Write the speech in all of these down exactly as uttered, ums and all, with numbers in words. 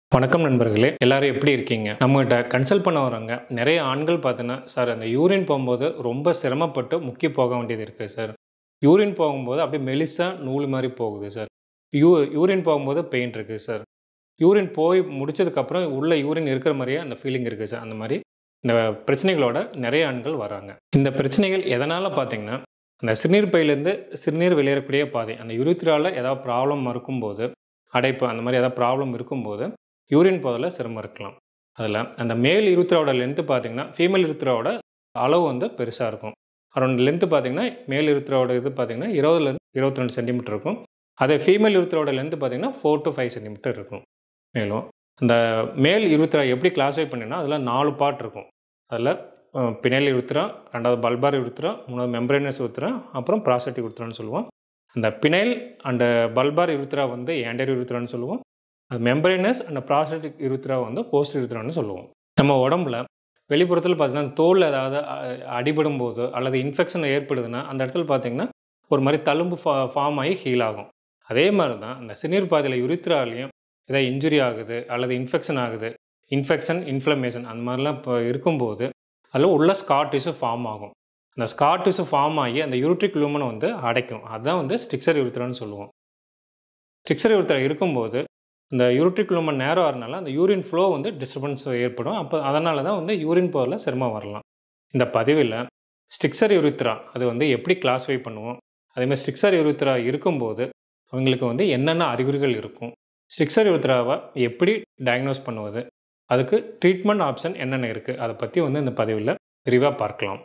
வணக்கம் நண்பர்களே, எல்லாரும் எப்படி இருக்கீங்க? நம்மகிட்ட கன்சல்ட் பண்ண வரவங்க நிறைய ஆண்கள் பார்த்தீங்கன்னா, சார் அந்த யூரின் போகும்போது ரொம்ப சிரமப்பட்டு முக்கி போக வேண்டியது இருக்குது சார். யூரின் போகும்போது அப்படியே மெலிசா நூல் மாதிரி போகுது சார். யூ யூரின் போகும்போது பெயின் இருக்குது சார். யூரின் போய் முடிச்சதுக்கப்புறம் உள்ள யூரின் இருக்கிற மாதிரியே அந்த ஃபீலிங் இருக்குது சார். அந்த மாதிரி இந்த பிரச்சனைகளோட நிறைய ஆண்கள் வராங்க. இந்த பிரச்சனைகள் எதனால் பார்த்தீங்கன்னா, அந்த சிறுநீர் பையிலேருந்து சிறுநீர் வெளியேறக்கூடிய பாதை அந்த யுரித்ராவில் ஏதாவது ப்ராப்ளம் இருக்கும்போது, அடைப்பு அந்த மாதிரி ஏதாவது ப்ராப்ளம் இருக்கும்போது யூரின் போதில் சிரமம் இருக்கலாம். அதில் அந்த மேல் யுரித்ராவோட லென்த்து பார்த்தீங்கன்னா ஃபீமேல் யுரித்ராவோட அளவு வந்து பெருசாக இருக்கும். அரௌண்ட் லென்த்து பார்த்தீங்கன்னா மேல் யுரித்ராவோட இது பார்த்தீங்கன்னா இருபதுலேருந்து இருபத்தி ரெண்டு சென்டிமீட்டர் இருக்கும். அதே ஃபீமேல் யுரித்ராவோட லென்த்து பார்த்தீங்கன்னா ஃபோர் டு ஃபைவ் சென்டிமீட்டர் இருக்கும். மேலும் இந்த மேல் யுரித்ரா எப்படி கிளாஸிஃபை பண்ணினா அதில் நாலு பார்ட் இருக்கும். அதில் பினல் யுரித்ரா, ரெண்டாவது பல்பார் யுரித்ரா, மூணாவது மெம்பரேனஸ் யுரித்ரா, அப்புறம் ப்ராஸ்டேட்டிக் யுரித்ரான்னு சொல்லுவோம். அந்த பினைல் அண்ட் பல்பார் யுரித்ரா வந்து ஆன்டீரியர் யுரித்ரான்னு சொல்லுவோம். அது மெம்பரேனஸ் அண்ட் ப்ராஸ்டேட்டிக் யுரித்ரா வந்து போஸ்ட் யுரித்ரான்னு சொல்லுவோம். நம்ம உடம்புல வெளிப்புறத்தில் பார்த்தீங்கன்னா தோல் ஏதாவது அடிபடும் போது அல்லது இன்ஃபெக்ஷன் ஏற்படுதுன்னா அந்த இடத்துல பார்த்தீங்கன்னா ஒரு மாதிரி தழும்பு ஃபா ஃபார்ம் ஆகி ஹீல் ஆகும். அதே மாதிரி தான் அந்த சிறுநீர் பாதையில் யுரித்ராலையும் ஏதாவது இன்ஜுரி ஆகுது அல்லது இன்ஃபெக்ஷன் ஆகுது, இன்ஃபெக்ஷன் இன்ஃப்ளமேஷன் அந்த மாதிரிலாம் இப்போ இருக்கும்போது அதில் உள்ள ஸ்கார் டிஷ்யூ ஃபார்ம் ஆகும். அந்த ஸ்கார் டிஷ்யூ ஃபார்ம் ஆகி அந்த யூரிட்ரிக் லூமனை வந்து அடைக்கும். அதுதான் வந்து ஸ்ட்ரிக்சர் யுரித்ரான்னு சொல்லுவோம். ஸ்ட்ரிக்சர் யுரித்ரா இருக்கும்போது இந்த யூரிட்ரிக் லூமன் நேரம் வரனால அந்த யூரின் ஃப்ளோ வந்து டிஸ்டர்பன்ஸ் ஏற்படும். அப்போ அதனால தான் வந்து யூரின் போதில் சிரமம் வரலாம். இந்த பதிவில் ஸ்ட்ரிக்சர் யுரித்ரா அது வந்து எப்படி கிளாஸிஃபை பண்ணுவோம், அதேமாதிரி ஸ்ட்ரிக்சர் யுரித்ரா இருக்கும்போது அவங்களுக்கு வந்து என்னென்ன அறிகுறிகள் இருக்கும், ஸ்ட்ரிக்சர் யுரித்ராவை எப்படி டயக்னோஸ் பண்ணுவது, அதுக்கு ட்ரீட்மெண்ட் ஆப்ஷன் என்னென்ன இருக்குது, அதை பற்றி வந்து இந்த பதிவில் விரிவாக பார்க்கலாம்.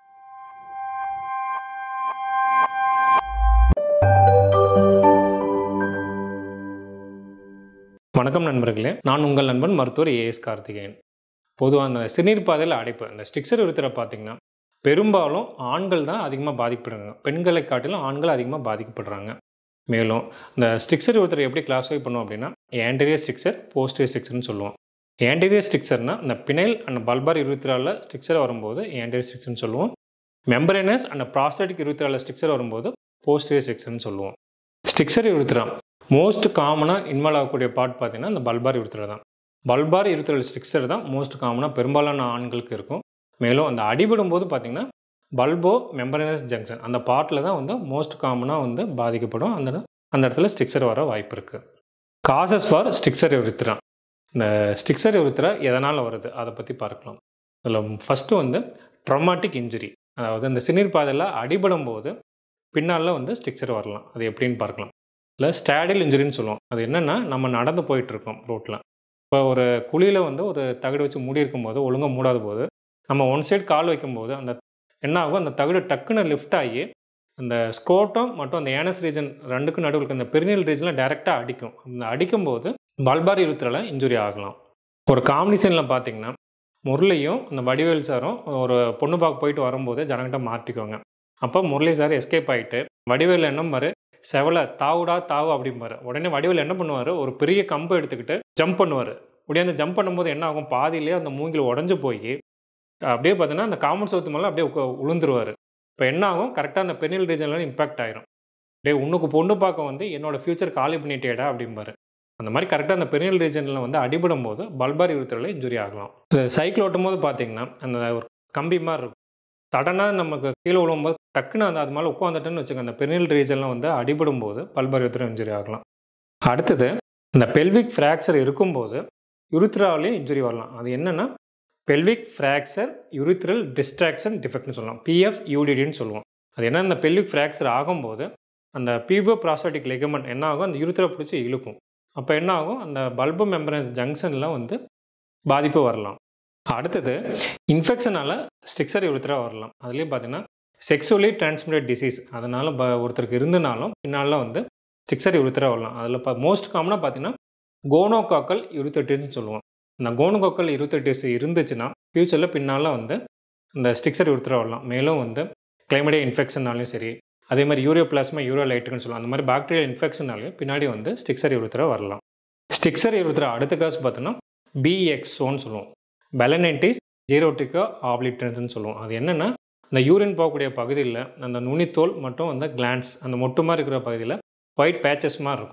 வணக்கம் நண்பர்களே, நான் உங்கள் நண்பன் மருத்துவர் ஏ எஸ் கார்த்திகேயன். பொதுவாக அந்த சிறுநீர் பாதையில் அடைப்பு அந்த ஸ்ட்ரிக்சர் யுரித்ரா பார்த்தீங்கன்னா பெரும்பாலும் ஆண்கள் தான் அதிகமாக பாதிக்கப்படுறாங்க. பெண்களை காட்டிலும் ஆண்கள் அதிகமாக பாதிக்கப்படுறாங்க. மேலும் இந்த ஸ்ட்ரிக்சர் யுரித்ரா எப்படி கிளாஸிஃபை பண்ணுவோம் அப்படின்னா ஆன்டீரியர் ஸ்ட்ரிக்சர், போஸ்டீரியர் ஸ்ட்ரிக்சர்னு சொல்லுவோம். ஆன்டீரியர் ஸ்ட்ரிக்சர்னா இந்த பினைல் அண்ட் பல்பார் யுரித்ராவில் ஸ்ட்ரிக்சர் வரும்போது ஆன்டீரியர் ஸ்ட்ரிக்சர்னு சொல்லுவோம். மெம்பரேனஸ் அண்ட் ப்ராஸ்டேட்டிக் யுரித்ராவில் ஸ்ட்ரிக்சர் வரும்போது போஸ்டீரியர் ஸ்ட்ரிக்சர்னு சொல்லுவோம். ஸ்ட்ரிக்சர் யுரித்ரா மோஸ்ட் காமனாக இன்வால்வ் ஆகக்கூடிய பார்ட் பார்த்தீங்கன்னா இந்த பல்பார் யுரித்ரா தான். பல்பார் யுரித்ரல் ஸ்ட்ரிக்சர் தான் மோஸ்ட் காமனாக பெரும்பாலான ஆண்களுக்கு இருக்கும். மேலும் அந்த அடிபடும் போது பார்த்தீங்கன்னா பல்போ மெம்பரேனஸ் ஜங்ஷன் அந்த பார்ட்டில் தான் வந்து மோஸ்ட் காமனாக வந்து பாதிக்கப்படும். அந்த அந்த இடத்துல ஸ்ட்ரிக்சர் வர வாய்ப்பு இருக்குது. Causes for stricture urethra. இந்த ஸ்ட்ரிக்சர் யுரித்ரா எதனால் வருது அதை பற்றி பார்க்கலாம். அதில் ஃபஸ்ட்டு வந்து ட்ராமாட்டிக் இன்ஜுரி, அதாவது இந்த சிறுநீர் பாதையில் அடிபடும் போது பின்னால் வந்து ஸ்ட்ரிக்சர் வரலாம். அது எப்படின்னு பார்க்கலாம். இல்லை ஸ்டாடில் இன்ஜுரின்னு சொல்லுவோம். அது என்னென்னா நம்ம நடந்து போயிட்டுருக்கோம் ரோட்டில். இப்போ ஒரு குழியில் வந்து ஒரு தகடு வச்சு மூடி இருக்கும்போது ஒழுங்காக மூடாத போது நம்ம ஒன் சைடு கால் வைக்கும்போது அந்த என்ன ஆகும், அந்த தகடு டக்குன்னு லிஃப்ட் ஆகி அந்த ஸ்கோட்டம் மற்றும் அந்த ஏனஸ் ரீஜன் ரெண்டுக்கும் நடுவில் இருக்க அந்த பெரினியல் ரீஜனில் டைரெக்டாக அடிக்கும். அந்த அடிக்கும்போது பல்பார் யுரித்ராவில் இன்ஜுரி ஆகலாம். ஒரு காம்பினேஷனில் பார்த்தீங்கன்னா முரளியும் அந்த வடிவேல் சாரும் ஒரு பொண்ணு பார்க்க போயிட்டு வரும்போது ஜனங்கிட்ட மாட்டிக்குவாங்க. அப்போ முரளி சார் எஸ்கேப் ஆகிட்டு வடிவேல் என்ன மாதிரி செவலை தாவுடா தாவு அப்படிம்பாரு. உடனே வடிவேல் என்ன பண்ணுவார், ஒரு பெரிய கம்பை எடுத்துக்கிட்டு ஜம்ப் பண்ணுவார். அப்படியே அந்த ஜம்ப் பண்ணும்போது என்ன ஆகும், பாதியிலே அந்த மூங்கில் உடஞ்சி போய் அப்படியே பார்த்தீங்கன்னா அந்த காமன் சவுத்து மேலே அப்படியே உளுந்துருவார். இப்போ என்ன ஆகும், கரெக்டாக அந்த பெரினியல் ரீஜனில் இம்பாக்ட் ஆயிரும். அப்படியே உன்னுக்கு பொண்ணு பார்க்க வந்து என்னோட ஃபியூச்சர் காலி பண்ணிட்டேடா அப்படிம்பாரு. அந்த மாதிரி கரெக்டாக அந்த பெரினியல் ரீஜனில் வந்து அடிபடும் போது பல்பார் யுரித்ராவில் இன்ஜுரி ஆகலாம். சைக்கிள் ஓட்டும் போது பார்த்தீங்கன்னா அந்த ஒரு கம்பி மாதிரி இருக்கும். சடனாக நமக்கு கீழே விழும்போது டக்குன்னு அந்த அது மேலே உட்காந்துட்டுன்னு வச்சுக்கோங்க, அந்த பெரினியல் ரீஜனில் வந்து அடிபடும் போது பல்பார் யுரித்ரா இன்ஜுரி ஆகலாம். அடுத்தது இந்த பெல்விக் ஃப்ராக்சர் இருக்கும்போது யுரித்ராவிலையும் இன்ஜுரி வரலாம். அது என்னென்னா பெல்விக் ஃப்ராக்சர் யுரித்ரல் டிஸ்ட்ராக்ஷன் டிஃபெக்ட்னு சொல்லலாம், பிஎஃப்யூடிடின்னு சொல்லுவோம். அது என்ன, இந்த பெல்விக் ஃப்ராக்சர் ஆகும்போது அந்த பீபோ ப்ராஸ்டாட்டிக் லிகமெண்ட் என்ன ஆகும், அந்த யுரித்ரா பிடிச்சி இழுக்கும். அப்போ என்ன ஆகும், அந்த பல்போ மெம்பரேனஸ் ஜங்ஷனில் வந்து பாதிப்பு வரலாம். அடுத்தது இன்ஃபெக்ஷனால் ஸ்ட்ரிக்சர் யுரித்ரா வரலாம். அதுலேயும் பார்த்தீங்கன்னா செக்ஸுவலி டிரான்ஸ்மிட்டட் டிசீஸ் அதனால் ப ஒருத்தருக்கு இருந்தனாலும் பின்னால் வந்து ஸ்ட்ரிக்சர் யுரித்ரா வரலாம். அதில் இப்போ மோஸ்ட் காமனாக பார்த்தீங்கன்னா கோனோகாக்கல் யுரித்தட்டிஸ்ன்னு சொல்லுவோம். இந்த கோனோகாக்கல் யுரித்தட்டிஸ் இருந்துச்சுன்னா ஃப்யூச்சரில் பின்னால் வந்து இந்த ஸ்ட்ரிக்சர் யுரித்ரா வரலாம். மேலும் வந்து கிளைமேடியா இன்ஃபெக்ஷனாலையும் சரி, அதே மாதிரி யூரியோபிளாஸ்மா யூரோலைட்டுன்னு சொல்லுவோம். அந்த மாதிரி பாக்டீரியல் இன்ஃபெக்ஷனாலையும் பின்னாடி வந்து ஸ்ட்ரிக்சர் யுரித்ரா வரலாம். ஸ்ட்ரிக்சர் யுரித்ரா அடுத்த காசு பார்த்தோன்னா பிஎக்ஸோன்னு சொல்லுவோம், பெலனைட்டிஸ் ஜீரோட்டிகா ஆப்லிட்டன்ஸ்னு சொல்லுவோம். அது என்னென்னா இந்த யூரின் போகக்கூடிய பகுதியில் அந்த நுனித்தோல் மற்றும் அந்த கிளான்ஸ் அந்த மொட்டு மாதிரி இருக்கிற பகுதியில் ஒயிட் பேச்சஸ் மாதிரி இருக்கும்.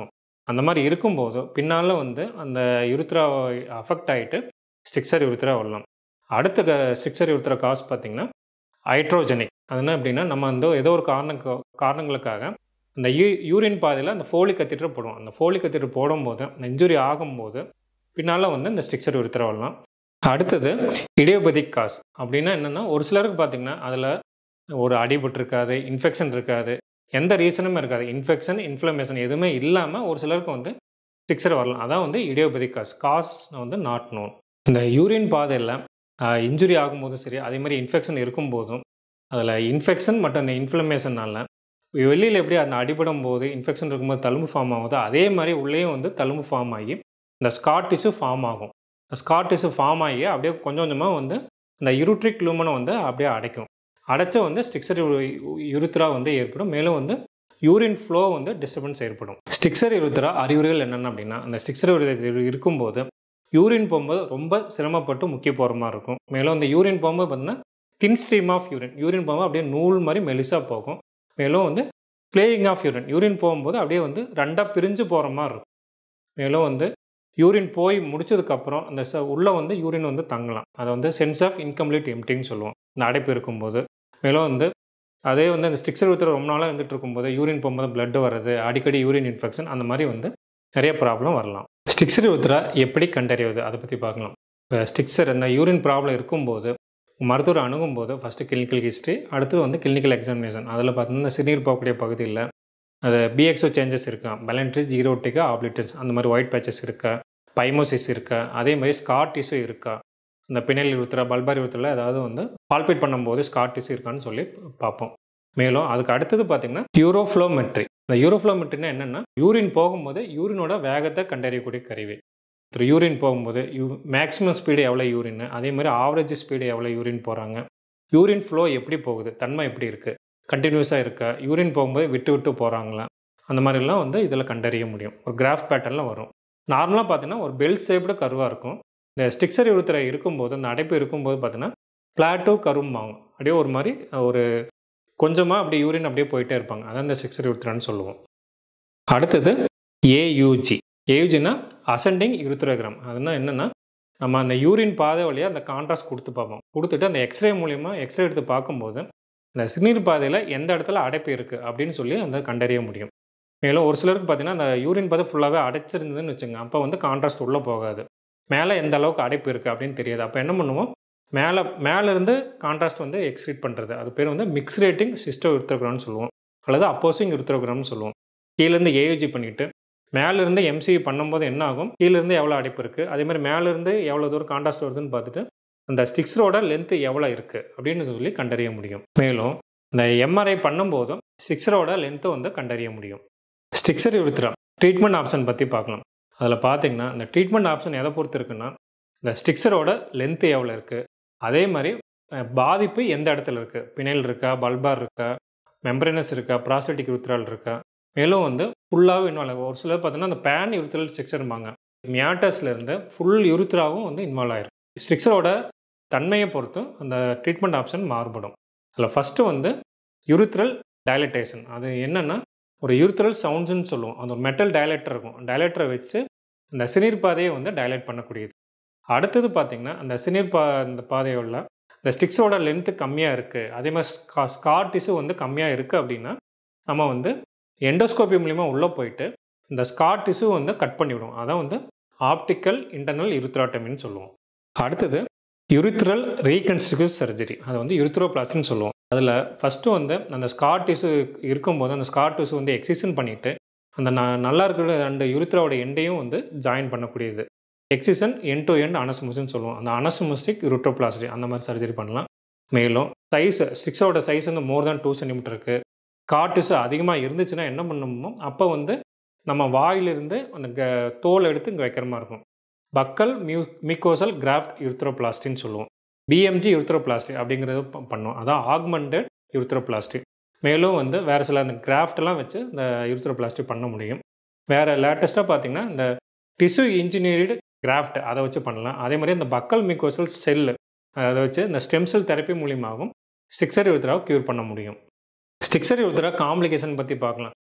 அந்த மாதிரி இருக்கும்போது பின்னால் வந்து அந்த யூரித்ரா அஃபெக்ட் ஆகிட்டு ஸ்ட்ரிக்சர் யூரித்ரா வரலாம். அடுத்த ஸ்ட்ரிக்சர் யூரித்ரா காஸ் பார்த்திங்கன்னா ஹைட்ரோஜெனிக். அதுனா எப்படின்னா நம்ம வந்து ஏதோ ஒரு காரணம் காரணங்களுக்காக அந்த யூ யூரின் பாதையில் அந்த ஃபோலிக் கத்தீட்டர் போடுவோம். அந்த ஃபோலிக் கத்தீட்டர் போடும்போது அந்த இன்ஜுரி ஆகும்போது பின்னால் வந்து இந்த ஸ்ட்ரிக்சர் யூரித்ரா வரலாம். அடுத்தது இடியோபதிக் காஸ். அப்படின்னா என்னென்னா ஒரு சிலருக்கு பார்த்திங்கன்னா அதில் ஒரு அடிபட்டிருக்காது, இன்ஃபெக்ஷன் இருக்காது, எந்த ரீசனுமே இருக்காது. இன்ஃபெக்ஷன் இன்ஃப்ளமேஷன் எதுவுமே இல்லாமல் ஒரு சிலருக்கு வந்து ஸ்ட்ரிக்சர் வரலாம். அதான் வந்து இடியோபதிக் காஸ். காஸ் வந்து நாட் நோன். இந்த யூரின் பாதையில் இன்ஜுரி ஆகும்போதும் சரி, அதே மாதிரி இன்ஃபெக்ஷன் இருக்கும்போதும் அதில் இன்ஃபெக்ஷன் மற்றும் இந்த இன்ஃப்ளமேஷனால் வெளியில் எப்படி அந்த அடிபடும் போது இன்ஃபெக்ஷன் இருக்கும்போது தழும்பு ஃபார்ம் ஆகுதோ அதே மாதிரி உள்ளேயும் வந்து தழும்பு ஃபார்ம் ஆகி இந்த ஸ்கார் டிஷ்யூ ஃபார்ம் ஆகும். இந்த ஸ்கார் டிஷ்யூ ஃபார்ம் ஆகி அப்படியே கொஞ்சம் கொஞ்சமாக வந்து இந்த யூரிட்ரிக் லூமனை வந்து அப்படியே அடைக்கும். அடைச்ச வந்து ஸ்ட்ரிக்சர் யூரித்ரா வந்து ஏற்படும். மேலும் வந்து யூரின் ஃப்ளோ வந்து டிஸ்டர்பன்ஸ் ஏற்படும். ஸ்ட்ரிக்சர் யூரித்ரா அறிகுறிகள் என்னென்ன அப்படின்னா அந்த ஸ்ட்ரிக்சர் யூரித்ரா இருக்கும்போது யூரின் போகும்போது ரொம்ப சிரமப்பட்டு முக்கிய போகிற மாதிரி இருக்கும். மேலும் அந்த யூரின் போகும்போது பார்த்தீங்கன்னா thin stream of urine urine போகும்போது அப்படியே நூல் மாதிரி மெலிசாக போகும். மேலும் வந்து பிளேயிங் ஆஃப் யூரின் யூரின் போகும்போது அப்படியே வந்து ரெண்டாக பிரிஞ்சு போகிற மாதிரி இருக்கும். மேலும் வந்து யூரின் போய் முடிச்சதுக்கப்புறம் அந்த ச உள்ளே வந்து யூரின் வந்து தங்கலாம். அதை வந்து சென்ஸ் ஆஃப் இன்கம்ப்ளீட் எம்டின்னு சொல்லுவோம் இந்த அடைப்பு இருக்கும்போது. மேலும் வந்து அதே வந்து அந்த ஸ்ட்ரிக்சர் யூரித்ரா ரொம்ப நாளாக இருந்துகிட்டு இருக்கும்போது யூரின் போகும்போது பிளட் வர்றது, அடிக்கடி யூரின் இன்ஃபெக்ஷன், அந்த மாதிரி வந்து நிறைய ப்ராப்ளம் வரலாம். ஸ்ட்ரிக்சர் யூரித்ரா எப்படி கண்டறிவது அதை பற்றி பார்க்கலாம். இப்போ ஸ்ட்ரிக்சர் இந்த யூரின் ப்ராப்ளம் இருக்கும்போது மருத்துவர் அணுகும்போது ஃபஸ்ட்டு கிளினிக்கல் ஹிஸ்ட்ரி, அடுத்து வந்து கிளினிக்கல் எக்ஸாமினேஷன். அதில் பார்த்தீங்கன்னா சிறுநீர் போகக்கூடிய பகுதியில் அது பிஎக்ஸோ சேஞ்சஸ் இருக்கா, பெலன்ட்ரிஸ், ஜீரோட்டிக்கா, ஆப்ளிட்டிஸ், அந்த மாதிரி ஒயிட் பேச்சஸ் இருக்கா, பைமோசிஸ் இருக்கா, அதே மாதிரி ஸ்கார் டிஷ்யூ இருக்கா, இந்த பினல் யூரித்ரா, பல்பார் யூரித்ராவில் ஏதாவது வந்து பால்பேட் பண்ணும்போது ஸ்கார் டிஷ்யூ இருக்கான்னு சொல்லி பார்ப்போம். மேலும் அதுக்கு அடுத்தது பார்த்திங்கன்னா யூரோஃப்ளோமெட்ரி. இந்த யூரோஃப்ளோமெட்ரினா என்னென்னா யூரின் போகும்போது யூரினோட வேகத்தை கண்டறியக்கூடிய கருவி. யூரின் போகும்போது யூ மேக்ஸிமம் ஸ்பீடு எவ்வளோ யூரின், அதே மாதிரி ஆவரேஜ் ஸ்பீடு எவ்வளோ யூரின் போகிறாங்க, யூரின் ஃப்ளோ எப்படி போகுது, தன்மை எப்படி இருக்குது, கண்டினியூஸாக இருக்கா, யூரின் போகும்போது விட்டு விட்டு போகிறாங்களா, அந்த மாதிரிலாம் வந்து இதில் கண்டறிய முடியும். ஒரு கிராஃப் பேட்டர்னில் வரும். நார்மலாக பார்த்தீங்கன்னா ஒரு பெல் ஷேப்டு கர்வாக இருக்கும். இந்த ஸ்ட்ரிக்சர் யூரித்ரா இருக்கும்போது அந்த அடைப்பு இருக்கும்போது பார்த்தீங்கன்னா பிளாட்டோ கரும்பாங்க. அப்படியே ஒரு மாதிரி ஒரு கொஞ்சமாக அப்படியே யூரின் அப்படியே போயிட்டே இருப்பாங்க. அதான் இந்த ஸ்ட்ரிக்சர் யூரித்ரான்னு சொல்லுவோம். அடுத்தது ஏயூஜி. ஏயூஜினா அசெண்டிங் யூரித்ரோகிராம். அதுனா என்னென்னா நம்ம அந்த யூரின் பாதை வழியாக அந்த கான்ட்ராஸ்ட் கொடுத்து பார்ப்போம். கொடுத்துட்டு அந்த எக்ஸ்ரே மூலிமா எக்ஸ்ரே எடுத்து பார்க்கும்போது இந்த சிறுநீர் பாதையில் எந்த இடத்துல அடைப்பு இருக்குது அப்படின்னு சொல்லி அந்த கண்டறிய முடியும். மேலும் ஒரு சிலருக்கு பார்த்தீங்கன்னா அந்த யூரின் பாதை ஃபுல்லாகவே அடைச்சிருந்ததுன்னு வச்சுங்க, அப்போ வந்து கான்ட்ராஸ்ட் உள்ளே போகாது. மேலே எந்த அளவுக்கு அடைப்பு இருக்குது அப்படின்னு தெரியாது. அப்போ என்ன பண்ணுவோம், மேலே மேலேருந்து கான்ட்ராஸ்ட் வந்து எக்ஸ்க்ரீட் பண்ணுறது, அது பேர் வந்து மிக்ஸ்ரேட்டிங் சிஸ்டோ யூரித்ரோகிராம்னு சொல்லுவோம், அல்லது அப்போசிங் யூரித்ரோகிராம்னு சொல்லுவோம். கீழேருந்து ஏயூஜி பண்ணிவிட்டு மேலேருந்து எம்சி பண்ணும்போது என்ன ஆகும், கீழேருந்து எவ்வளோ அடைப்பு இருக்குது, அதேமாதிரி மேலேருந்து எவ்வளோ தூரம் கான்ட்ராஸ்ட் வருதுன்னு பார்த்துட்டு அந்த ஸ்டிக்ஸரோட லென்த்து எவ்வளோ இருக்குது அப்படின்னு சொல்லி கண்டறிய முடியும். மேலும் இந்த எம்ஆர்ஐ பண்ணும்போதும் ஸ்டிக்ஸரோட லென்த்தை வந்து கண்டறிய முடியும். ஸ்ட்ரிக்சர் யூரித்ரா ட்ரீட்மெண்ட் ஆப்ஷன் பற்றி பார்க்கலாம். அதில் பார்த்தீங்கன்னா இந்த ட்ரீட்மெண்ட் ஆப்ஷன் எதை பொறுத்து இருக்குன்னா இந்த ஸ்டிக்ஸரோட லென்த்து எவ்வளோ இருக்குது, அதே மாதிரி பாதிப்பு எந்த இடத்துல இருக்குது, பினைல் இருக்கா, பல்பார் இருக்கா, மெம்பரேனஸ் இருக்கா, ப்ராஸ்டேட்டிக் யூரித்ரால் இருக்கா, மேலும் வந்து ஃபுல்லாகவே இன்வால்வ். ஒரு சிலர் பார்த்தீங்கன்னா அந்த பேன் யூரித்ரல் ஸ்ட்ரிக்சர்பாங்க, மியாட்டஸ்லேருந்து ஃபுல் யூரித்ராவும் வந்து இன்வால்வ் ஆகிருக்கும். ஸ்ட்ரிக்சரோட தன்மையை பொறுத்து அந்த ட்ரீட்மெண்ட் ஆப்ஷன் மாறுபடும். அதில் ஃபஸ்ட்டு வந்து யூரித்ரல் டைலட்டேஷன். அது என்னென்னா ஒரு யூரித்ரல் சவுண்ட்ஸ்ன்னு சொல்லுவோம். அது ஒரு மெட்டல் டைலேட்டர் இருக்கும். டைலேட்டரை வச்சு அந்த சிறுநீர் பாதையை வந்து டைலேட் பண்ணக்கூடியது. அடுத்தது பார்த்திங்கன்னா அந்த சிறுநீர் பா இந்த பாதையுள்ள இந்த ஸ்டிக்ஸோட லென்த்து கம்மியாக இருக்குது, அதே மாதிரி ஸ்கா ஸ்கார் டிஷ்யூ வந்து கம்மியாக இருக்குது அப்படின்னா நம்ம வந்து எண்டோஸ்கோபி மூலிமா உள்ளே போயிட்டு இந்த ஸ்கார் டிஷ்யூ வந்து கட் பண்ணிவிடும். அதான் வந்து ஆப்டிக்கல் இன்டர்னல் யூரித்ராட்டமின்னு சொல்லுவோம். அடுத்தது யூரித்ரல் ரீகன்ஸ்ட்ரக்டிவ் சர்ஜரி, அதை வந்து யூரித்ரோபிளாஸ்டின்னு சொல்லுவோம். அதில் ஃபஸ்ட்டு வந்து அந்த ஸ்கார் டிஷ்யூ இருக்கும்போது அந்த ஸ்கார் டிஷ்யூ வந்து எக்ஸிஷன் பண்ணிவிட்டு அந்த ந நல்லா இருக்கிற ரெண்டு யூரித்ராவோட எண்டையும் வந்து ஜாயின் பண்ணக்கூடியது. எக்ஸிஷன் என் டு எண்ட் அனஸ்மோசிஸ்ன்னு சொல்லுவோம். அந்த அனஸ்மோஸ்டிக் யூரித்ரோபிளாஸ்டி அந்த மாதிரி சர்ஜரி பண்ணலாம். மேலும் சைஸ் ஸ்டிக்ஸோட சைஸ் வந்து மோர் தேன் டூ சென்டிமீட்டர் இருக்குது, ஸ்கார் டிஷ்யூ அதிகமாக இருந்துச்சுன்னா என்ன பண்ணணுமோ அப்போ வந்து நம்ம வாயிலிருந்து அந்த க தோல் எடுத்து இங்கே வைக்கிற மாதிரி இருக்கும். பக்கல் மியூ மியூக்கோசல் கிராஃப்ட் யூரித்ரோபிளாஸ்டின்னு சொல்லுவோம். பிஎம்ஜி யூரித்ரோபிளாஸ்டி அப்படிங்கிறது பண்ணுவோம். அதான் ஆக்மெண்டட் யூரித்ரோபிளாஸ்டி. மேலும் வந்து வேறு சில அந்த கிராஃப்ட்லாம் வச்சு இந்த யூரித்ரோபிளாஸ்டி பண்ண முடியும். வேறு லேட்டஸ்ட்டாக பார்த்திங்கன்னா இந்த டிஷ்யூ இன்ஜினியர்டு கிராஃப்ட் அதை வச்சு பண்ணலாம். அதே மாதிரி இந்த பக்கல் மியூக்கோசல் செல்லு அதை வச்சு இந்த ஸ்டெம் செல் தெரப்பி மூலியமாகவும் ஸ்ட்ரிக்சர் யூரித்ராவை க்யூர் பண்ண முடியும். ஸ்ட்ரிக்சர் யூரித்ரா காம்ப்ளிகேஷன் பற்றி பார்க்கலாம்.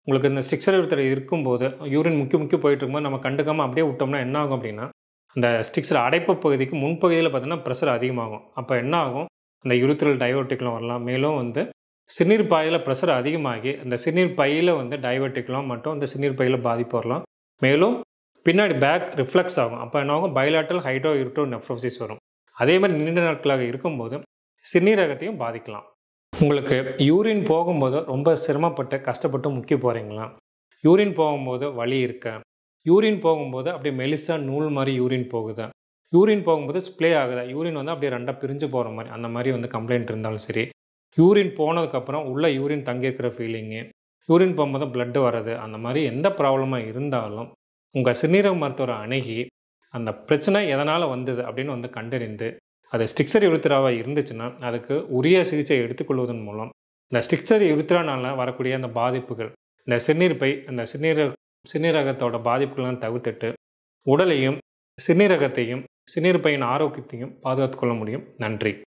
உங்களுக்கு இந்த ஸ்ட்ரிக்சர் யூரித்ரா இருக்கும்போது யூரின் முக்கி முக்கி போயிட்டு இருக்கும்போது நம்ம கண்டுக்காமல் அப்படியே விட்டோம்னா என்ன ஆகும் அப்படின்னா, அந்த ஸ்ட்ரிக்சர் அடைப்பு பகுதிக்கு முன்பகுதியில் பார்த்தீங்கன்னா ப்ரெஷர் அதிகமாகும். அப்போ என்ன ஆகும், அந்த யூரித்ரல் டைவர்டிகுலம் வரலாம். மேலும் வந்து சிறுநீர் பாதையில் ப்ரெஷர் அதிகமாகி அந்த சிறுநீர் பையில் வந்து டைவர்டிகுலம் மற்றும் அந்த சிறுநீர் பையில் பாதிப்பு வரலாம். மேலும் பின்னாடி பேக் ரிஃப்ளெக்ஸ் ஆகும். அப்போ என்ன ஆகும், பைலாட்டரல் ஹைட்ரோ யூரிட்டோ நெஃப்ரோசிஸ் வரும். அதே மாதிரி நீண்ட நாட்களாக இருக்கும்போது சிறுநீரகத்தையும் பாதிக்கலாம். உங்களுக்கு யூரின் போகும்போது ரொம்ப சிரமப்பட்டு கஷ்டப்பட்டு முக்கி போகிறீங்களா? யூரின் போகும்போது வலி இருக்கா? யூரின் போகும்போது அப்படியே மெலிசா நூல் மாதிரி யூரின் போகுதா? யூரின் போகும்போது ஸ்ப்ளே ஆகுதா? யூரின் வந்து அப்படியே ரெண்டாக பிரிஞ்சு போகிற மாதிரி அந்த மாதிரி வந்து கம்ப்ளைண்ட் இருந்தாலும் சரி, யூரின் போனதுக்கப்புறம் உள்ள யூரின் தங்கியிருக்கிற ஃபீலிங்கு, யூரின் போகும்போது பிளட்டு வர்றது, அந்த மாதிரி எந்த ப்ராப்ளமாக இருந்தாலும் உங்கள் சிறுநீரக மருத்துவரை அணுகி அந்த பிரச்சனை எதனால் வந்தது அப்படின்னு வந்து கண்டறிந்து, அது ஸ்ட்ரிக்சர் யூரித்ராவாக இருந்துச்சுன்னா அதுக்கு உரிய சிகிச்சை எடுத்துக்கொள்வதன் மூலம் இந்த ஸ்ட்ரிக்சர் யூரித்ரானால வரக்கூடிய அந்த பாதிப்புகள், இந்த சிறுநீர் பை அந்த சிறுநீரக சிறுநீரகத்தோட பாதிப்புகள்லாம் தவிர்த்துட்டு உடலையும் சிறுநீரகத்தையும் சிறுநீர் பையின் ஆரோக்கியத்தையும் பாதுகாத்துக் கொள்ள முடியும். நன்றி.